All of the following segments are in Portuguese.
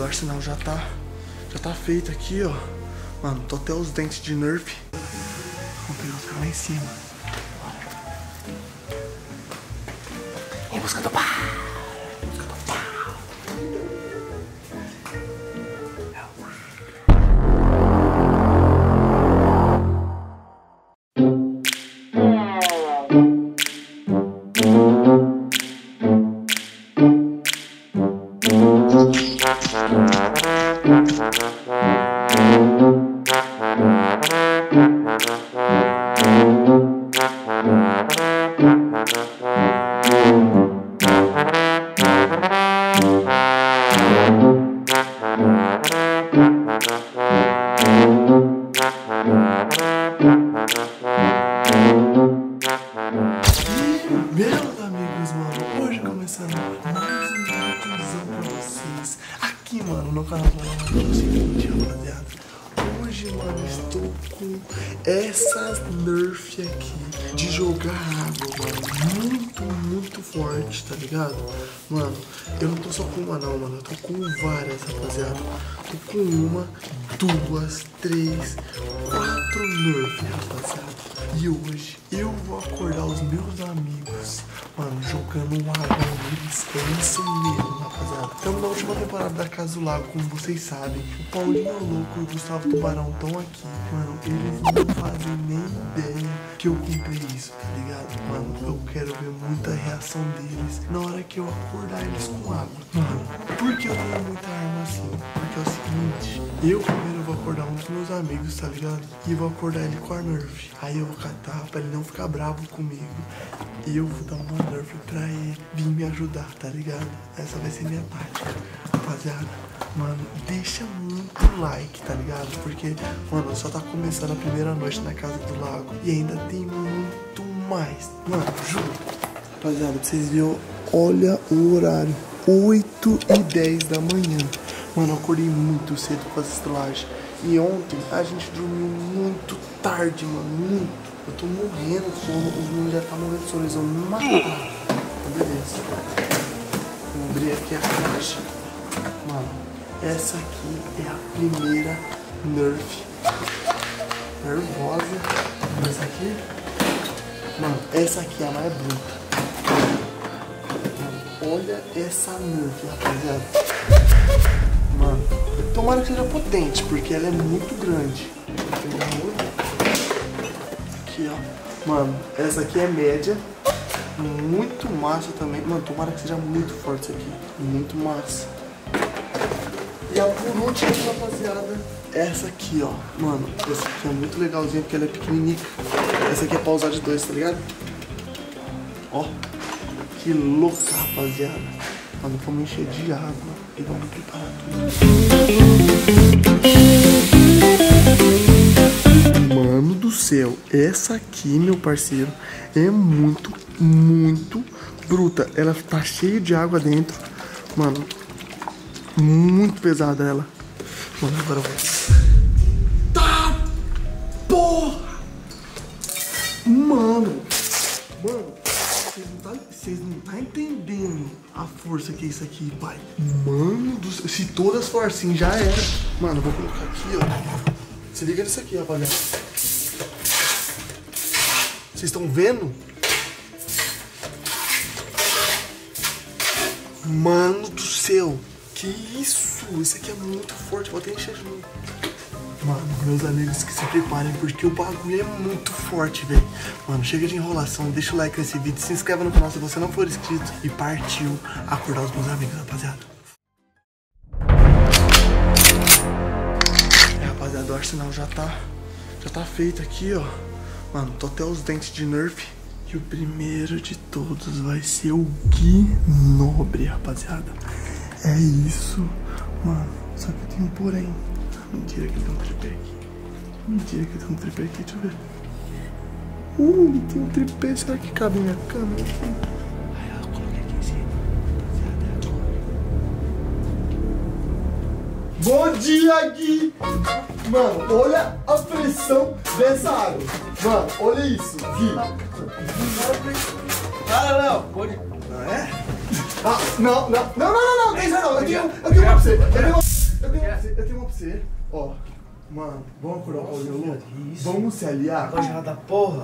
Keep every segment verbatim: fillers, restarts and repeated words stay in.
do arsenal já tá, já tá feito aqui, ó. Mano, tô até os dentes de Nerf. Vamos pegar os caras lá em cima. Em busca do pau. Em busca do pau. Meus amigos, mano, hoje começando mais um vídeozão pra vocês aqui, mano, no canal do é o seguinte, rapaziada. Hoje, mano, estou com essas Nerf aqui de jogar água, mano, muito, muito forte, tá ligado? Mano, eu não tô só com uma não, mano, eu tô com várias, rapaziada. Tô com uma, duas, três, quatro Nerf, rapaziada. E hoje eu vou acordar os meus amigos, mano, jogando um água neles. É isso mesmo, rapaziada. Estamos na última temporada da Casa do Lago, como vocês sabem. O Paulinho Louco e o Gustavo Tubarão estão aqui. Mano, eles não fazem nem ideia que eu comprei isso, tá ligado? Mano, eu quero ver muita reação deles na hora que eu acordar eles com água. Mano, por que eu tenho muita arma assim? Porque é o seguinte, eu primeiro vou acordar um dos meus amigos, tá ligado? E vou acordar ele com a Nerf. Aí eu vou catar pra ele não ficar bravo comigo. E eu vou dar uma Nerf pra ele vir me ajudar, tá ligado? Essa vai ser minha tática, rapaziada. Mano, deixa muito like, tá ligado? Porque, mano, só tá começando a primeira noite na Casa do Lago e ainda tem muito mais. Mano, juro. Rapaziada, pra vocês verem, olha o horário. oito e dez da manhã. Mano, eu acordei muito cedo pra fazer estalagem. E ontem a gente dormiu muito tarde, mano, muito. Eu tô morrendo de sono, os meninos já tá morrendo de sono, eles vão me matar. Então, beleza. Vou abrir aqui a caixa. Mano, essa aqui é a primeira Nerf. Nervosa. Essa aqui. Mano, essa aqui é a mais bruta. Mano, olha essa Nerf, rapaziada. Mano, tomara que seja potente, porque ela é muito grande. Vou pegar outra. Aqui, ó. Mano, essa aqui é média. Muito massa também. Mano, tomara que seja muito forte isso aqui. Muito massa. E a por último, rapaziada, essa aqui, ó. Mano, essa aqui é muito legalzinha porque ela é pequenininha. Essa aqui é pra usar de dois, tá ligado? Ó. Que louca, rapaziada. Mano, vamos encher de água e vamos preparar tudo. Mano do céu, essa aqui, meu parceiro, é muito, muito bruta. Ela tá cheia de água dentro. Mano, muito pesada ela. Mano, agora eu vou. Tá! Porra! Mano! Mano! Vocês não, tá, vocês não tá entendendo a força que é isso aqui, pai. Mano do céu. Se todas for assim, já era. Mano, eu vou colocar aqui, ó. Se liga nisso aqui, rapaziada. Vocês estão vendo? Mano do céu. Que isso? Isso aqui é muito forte. Vou até encher de novo. Mano, meus amigos, que se preparem, porque o bagulho é muito forte, velho. Mano, chega de enrolação, deixa o like nesse vídeo, se inscreve no canal se você não for inscrito e partiu acordar os meus amigos, rapaziada. É, rapaziada, o arsenal já tá, já tá feito aqui, ó. Mano, tô até os dentes de Nerf. E o primeiro de todos vai ser o Gui Nobre, rapaziada. É isso, mano. Só que tem um porém. Mentira que ele tem um tripé aqui. Mentira que ele tem um tripé aqui, deixa eu ver. Uh, ele tem um tripé. Será que cabe minha câmera aqui? Aí eu coloquei aqui em cima. Bom dia, Gui! Mano, olha a pressão dessa água. Mano, olha isso, Gui. Cara, não, pode. Não é? Ah, não, não, não, não, não, não, tem isso não. Eu tenho, eu tenho uma pra você. Eu tenho uma, eu tenho uma pra você. Eu tenho uma pra você. Ó, mano, vamos acordar o Paulinho louco? Vamos se aliar? Pode da porra.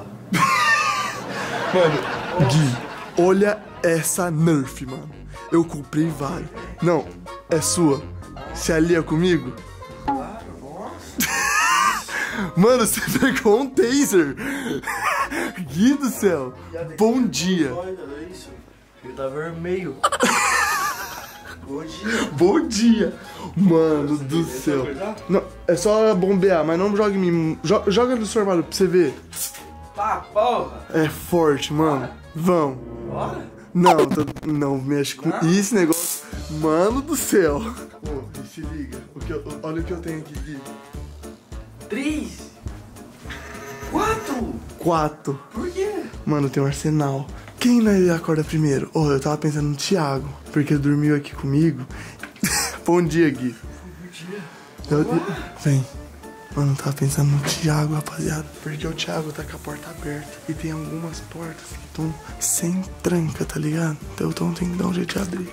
Mano, Gui, olha essa Nerf, mano. Eu comprei vários. Não, é sua. Se alia comigo? Claro, nossa. Mano, você pegou um taser. Gui do céu. Bom dia. Olha isso. Ele tá vermelho. Bom dia. Bom dia. Mano do céu. Não, é só bombear, mas não jogue em mim. Jo- Joga no seu armário pra você ver. Tá, porra. É forte, mano. Vamos. Bora. Não, tô- não mexe com esse negócio. Mano do céu. Ô, e se liga. O que eu- olha o que eu tenho aqui, Gui. Três. Quatro. Quatro. Por quê? Mano, tem um arsenal. Quem nós acorda primeiro? Oh, eu tava pensando no Thiago, porque ele dormiu aqui comigo. Bom dia, Gui. Bom dia. Eu- eu- Vem. Mano, eu tava pensando no Thiago, rapaziada. Porque o Thiago tá com a porta aberta. E tem algumas portas que estão sem tranca, tá ligado? Então então tem que dar um jeito de abrir.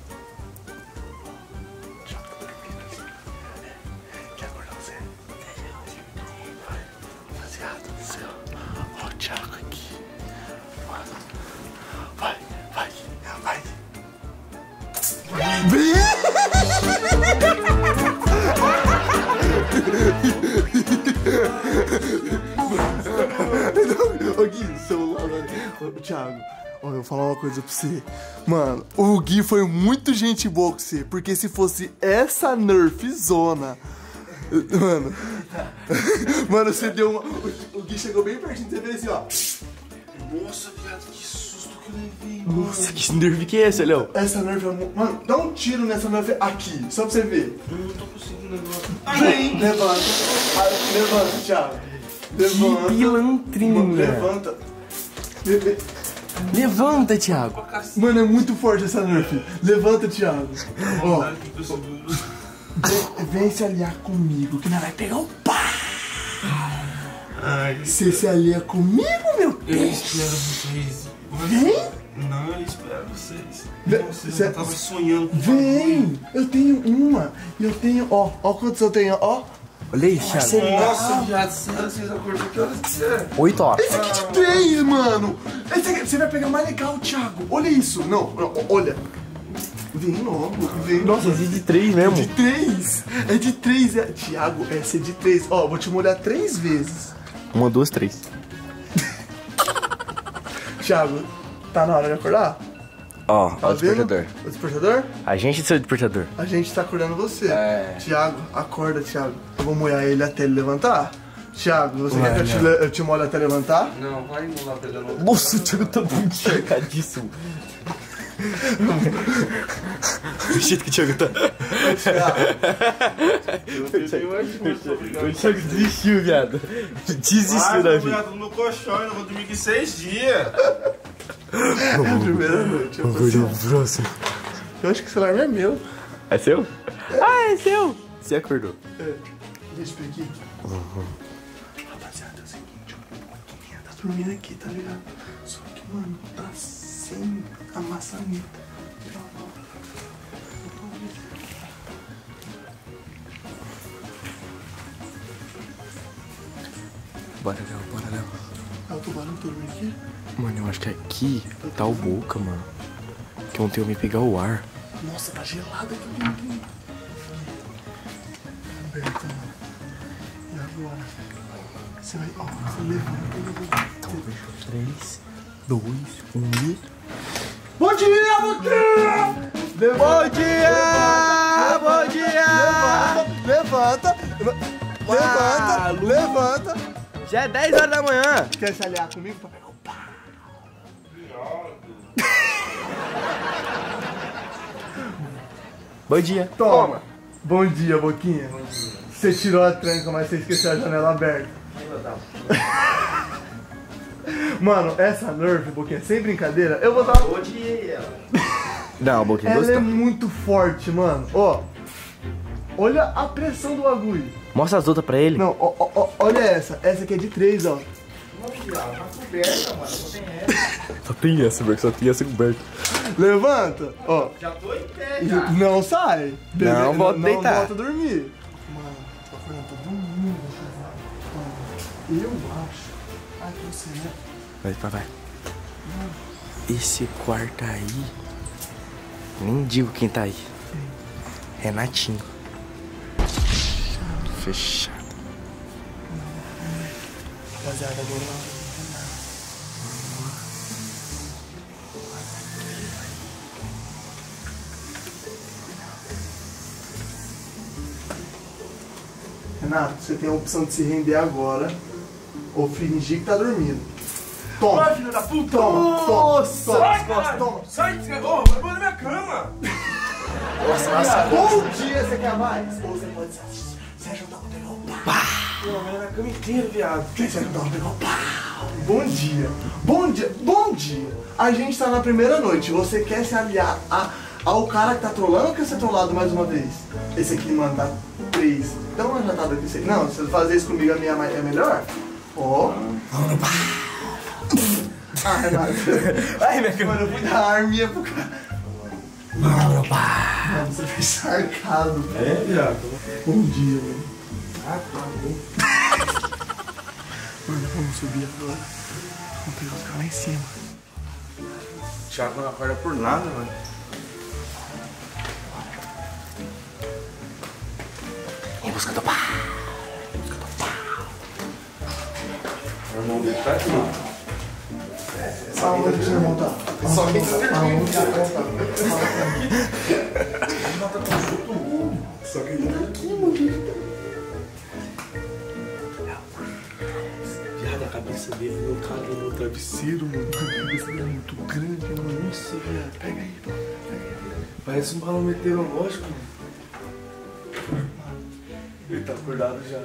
Thiago tá dormindo assim. Quer acordar você? Vai. Rapaziada do céu. Ó o Thiago aqui. Mano. Vai, vai, vai. Ô Gui, celular, ô Thiago, ó, eu vou falar uma coisa pra você. Mano, o Gui foi muito gente boa com você, porque se fosse essa Nerf zona. Mano. Mano, você deu uma. O Gui chegou bem pertinho, você fez assim, ó. Nossa, viado, que susto que eu levei. Nossa, que nerf que é esse, Léo? Essa Nerf é. mu- Mano, dá um tiro nessa Nerf aqui, só pra você ver. Eu não tô conseguindo negócio. Vem, levanta. Ah, levanta, Thiago. Levanta. Que pilantrinha. Mano, levanta. Le- le- Levanta, Thiago. Mano, é muito forte essa Nerf. Levanta, Thiago. Ó, vem, vem se aliar comigo, que nós vai pegar o pá. Ai, Você se alia comigo, meu eu peixe? espero vocês. Vem. Não, eu espero vocês. Vem, Nossa, cê- eu tava sonhando com Vem. Eu tenho uma. E eu tenho, ó. Ó quantos eu tenho, ó. Olha aí, Thiago. Nossa, viado, vocês acordou que horas que é? Oito horas. Esse aqui de três, mano. Esse aqui, você vai pegar mais legal, Thiago. Olha isso. Não, não, olha. Vem logo, vem logo. Nossa, esse é de três mesmo. De três. É de três. É... Thiago, essa é de três. Ó, vou te molhar três vezes. Uma, duas, três. Thiago, tá na hora de acordar? Ó, Tá ó o vendo? despertador. O despertador? A gente do seu despertador. A gente tá acordando você. É. Thiago, acorda, Thiago. Eu vou molhar ele até ele levantar. Thiago, você Vai, quer que eu te, le- eu te molhe até levantar? Não, vai lá pegando. Nossa, o Thiago tá muito encharcadíssimo. O jeito que o Thiago tá. Eu tenho mais força pra brigar. O Thiago desistiu, viado. Desistiu da vida. no meu colchão, eu vou dormir aqui seis dias. É a primeira noite. Eu, Vamos ver o próximo. eu acho que o celular não é meu. É seu? Ah, é seu. Você acordou. É. Deixa eu ver aqui. Rapaziada, é o seguinte, ó. A Boquinha tá dormindo aqui, tá ligado? Só que, mano, tá sem a maçaneta. Bora, Léo, bora, Léo. Ah, o tubarão tá dormindo aqui? Mano, eu acho que aqui tá o Boca, mano. Que ontem eu me pegar o ar. Nossa, tá gelado aqui dentro. Aberta, mano. E agora? Você vai, ó, você levanta e levanta. Então, três, dois, um e... Bom dia, Boquinha! Bom dia! Bom dia! Levanta! Levanta! Maluco. Levanta! Já é dez horas da manhã. Quer se aliar comigo pra pegar o pá? Bom dia. Toma! Bom dia, Boquinha. Bom dia. Você tirou a tranca, mas você esqueceu a janela aberta. Mano, essa Nerf, Boquinha, sem brincadeira, eu vou dar... Eu odiei ela. Não, um pouquinho Ela é gostou. muito forte, mano. Ó, olha a pressão do bagulho. Mostra as outras pra ele. Não, ó, ó, ó, olha essa. Essa aqui é de três, ó. Não, viado, tá coberta, mano. Só tem essa. Só tem essa, velho. Só tem essa coberta. Levanta, ó. Já tô em pé, já. Não sai. Beleza? Não, volta a não, deitar. Não volta a dormir. Mano, tô acordando todo mundo. Mano, eu acho. Ai, que você, né? Vai, vai, vai. Esse quarto aí. Nem digo quem tá aí. Renatinho. Fechado. Rapaziada, agora lá. Renato, você tem a opção de se render agora ou fingir que tá dormindo. Toma! Vai, filho da puta! Toma, toma, Nossa! toma, Vai, toma, cara! toma. Sai, descarregou! Vai pôr na minha cama! Nossa, nossa, bom dia, você quer mais? Ou você pode se ajudar a pegar o pau. Pô, vai na minha cama inteira, viado. Você ajudar a pegar o pau. Bom dia, bom dia, bom dia. A gente tá na primeira noite, você quer se aliar a, ao cara que tá trolando ou quer ser trollado mais uma vez? Esse aqui, mano, tá três. Então já tá daqui. Não, se você fazer isso comigo, a minha é melhor? Ó. Ah, Renato. Vai, minha cama. Mano, eu fui dar arminha pro cara. Mano, pá. Você fez sarcasmo. É, viado. Bom dia, mano. Ah, tá bom. Mano, vamos subir agora. Vamos pegar os caras lá em cima. O Thiago não acorda por nada, mano. Em busca do pau. O irmão dele tá aqui. Aonde que seu irmão tá? Só que você Aonde que seu irmão tá? Só que ele tá aqui, mano. Viado, a cabeça dele no cara no travesseiro, mano. A cabeça dele é muito grande, mano. Nossa, viado. Pega aí, pô. Pega aí. Parece um balão meteorológico, mano. Ele tá acordado já.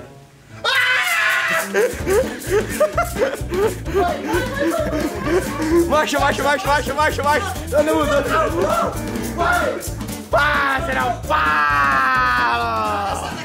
Marcha, marcha, marcha, marcha, marcha, marcha. Dando um, dando um. Vai! Pá, será um pá!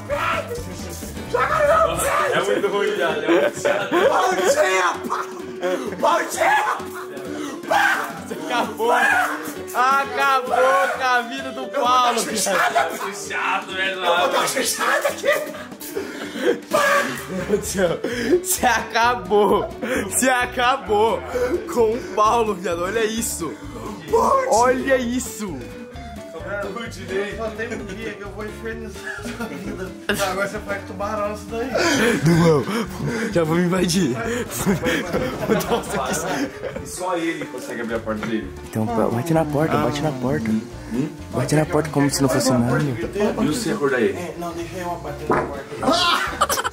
É muito ruim, viado. É muito chato. Bom dia! Bom dia! Acabou! Acabou com a vida do Paulo! Muito chato, velho. Eu tô fechado aqui! Meu Deus do céu! Se acabou! Se acabou! Com o Paulo, viado! Olha isso! Olha isso! Só tem um dia que eu vou infernizar a sua vida. Agora você faz tubarão isso daí. Não, já vou me invadir. Nossa, que... Só ele consegue abrir a porta dele. Então bate na porta, bate na porta. Hum? Bate na porta como se não fosse nada. E você acordar ele? É, não, deixa eu bater na porta.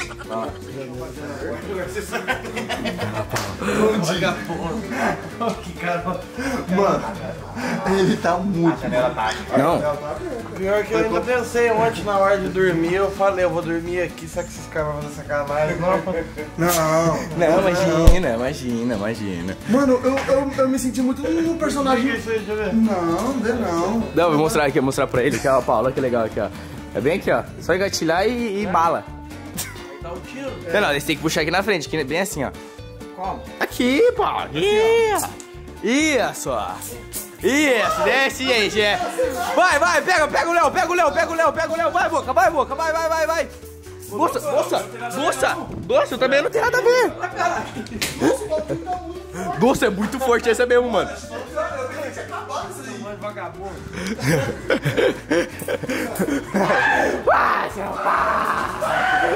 Que cara. Mano, ele tá muito. Não, Pior que eu ainda pensei ontem na hora de dormir, eu falei, eu vou dormir aqui, será que esses caras vão fazer sacanagem? Não, Não. não, imagina, imagina, imagina. Mano, eu, eu, eu me senti muito um personagem. isso aí, deixa eu ver. Não, vê não. Não, vou mostrar aqui, vou mostrar pra ele, que ó, Paulo, olha que legal aqui, ó. É bem aqui, ó. Só engatilhar e, e bala. Dá um tiro. Não, não, eles têm que puxar aqui na frente, aqui, bem assim, ó. Como? Aqui, Paulo. Isso. Isso. Isso, desce, gente. É. Vai, vai, pega, pega o Léo, pega o Léo, pega o Léo, pega o Léo. Vai, Boca, vai, Boca, vai, vai, vai, vai. Moça, moça, moça, moça, eu também não tenho nada a ver. Nossa, é muito forte essa mesmo, mano. Vagabundo. Vai, seu pai.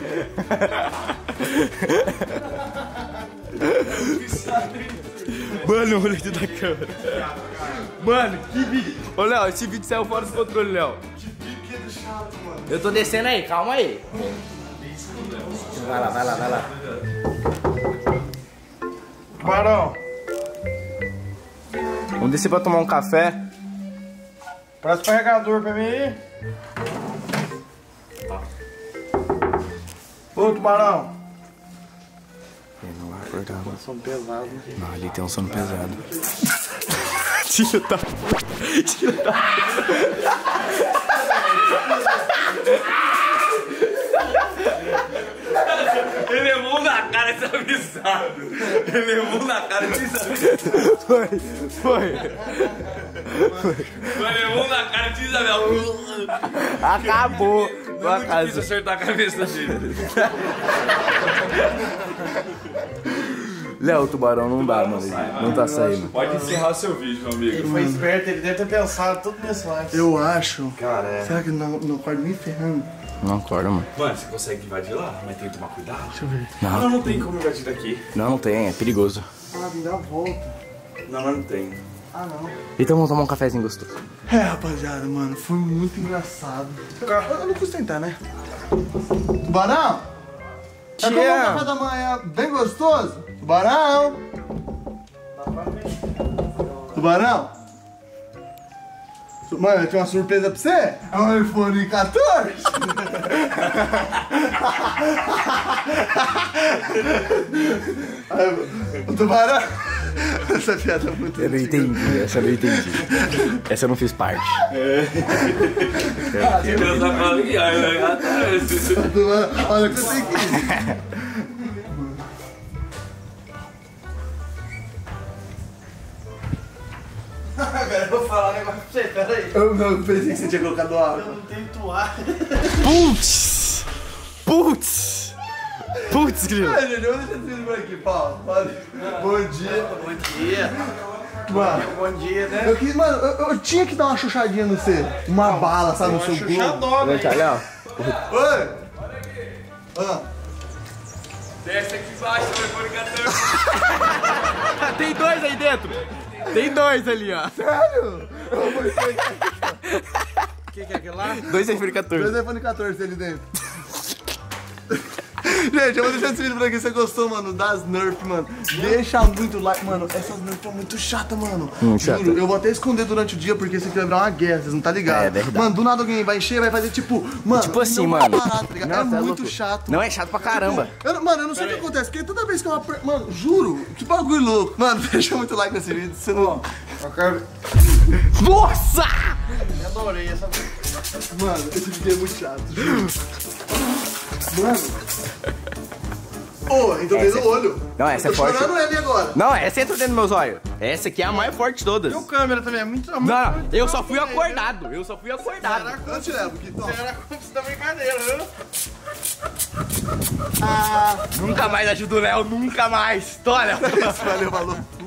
Mano, o moleque da câmera. Mano, que vídeo. Ô, Léo, esse vídeo saiu fora do controle, Léo. Eu tô descendo aí, calma aí. Vai lá, vai lá, vai lá. Barão, Vamos descer pra tomar um café. traz o carregador pra mim aí. Ô, Tubarão. Ele não vai acordar, mano. Sono pesado. Não, ali tem um sono pesado. Tira tá. Tira tá. Ele é mão na cara essa vez. risado. Ele levou na cara de risado. Foi, foi. Foi, levou na cara de Isabel. Acabou. Não é muito difícil acertar a cabeça dele. Léo, o tubarão não dá, mano. Não tá saindo. Pode encerrar o seu vídeo, meu amigo. Ele foi esperto, ele deve ter pensado tudo nisso antes. Eu acho. Cara, é. Será que não, não acorda nem ferrando? Não acorda, mano. Mano, você consegue invadir lá, mas tem que tomar cuidado. Deixa eu ver. Não, não, não tem como invadir daqui. Não, não tem, é perigoso. Ah, me dá a volta. Não, não, não tem. Ah, não. Então vamos tomar um cafezinho gostoso. É, rapaziada, mano, foi muito engraçado. Eu não custa tentar, né? Tubarão? É como um café da manhã bem gostoso? Tubarão? Tubarão? Mano, eu tenho uma surpresa pra você. É um iPhone quatorze. O tubarão. Essa piada é muito. Eu não entendi, essa eu não entendi. Essa eu não fiz parte. Eu só falo que olha, olha o que eu tenho aqui. Agora eu vou falar um negócio pra você, peraí. Eu não pensei que você tinha colocado água. Eu não tenho toalha. Putz! Putz! Putz, grilo! Ai, gente, eu vou deixar esse vídeo por aqui, Paulo. Valeu. Bom dia. Bom dia. Mano, Bom dia, né? eu, quis, mano eu, eu tinha que dar uma chuchadinha no você. Uma bala, sabe, no seu globo. Chuchadona, hein? Léo. Oi! Ah. desce aqui embaixo, meu iPhone quatorze. Tem dois aí dentro! Tem dois ali, ó. Sério? O que, que é aquele lá? Dois iPhone quatorze. Dois iPhone quatorze ali dentro. Gente, eu vou deixar esse vídeo por aqui. Se você gostou, mano, das Nerf, mano, deixa muito like. Mano, essas Nerf são muito chatas, mano. Muito chata. Juro, eu vou até esconder durante o dia, porque isso aqui vai virar uma guerra, vocês não tá ligado? É verdade. Mano, do nada alguém vai encher, vai fazer tipo, mano, Tipo assim, não mano. vai parar, tá ligado? Não, É tá muito louco. chato. Não, é chato pra caramba. Eu não- mano, eu não sei o que acontece, porque toda vez que eu aperto. Mano, juro, que bagulho louco. Mano, deixa muito like nesse vídeo, você não. Eu quero... Nossa! Eu adorei essa... Mano, esse vídeo é muito chato, juro. Mano. Ô, então Essa no olho. Não, essa Eu é tô forte. chorando ele agora. Não, essa entra dentro dos meus olhos. Essa aqui é a mais forte de todas. E o câmera também é muito... Não, não, eu só fui acordado. Eu só fui acordado. Eu te levo, Guitão. Era como se da brincadeira, viu? Nunca mais ajudo o Léo, nunca mais. Olha. Valeu, valeu.